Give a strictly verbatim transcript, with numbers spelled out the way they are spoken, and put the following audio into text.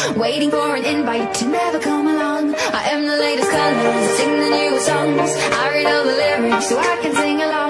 waiting for an invite to never come along. I am the latest colors, sing the newest songs. I read all the lyrics so I can sing along.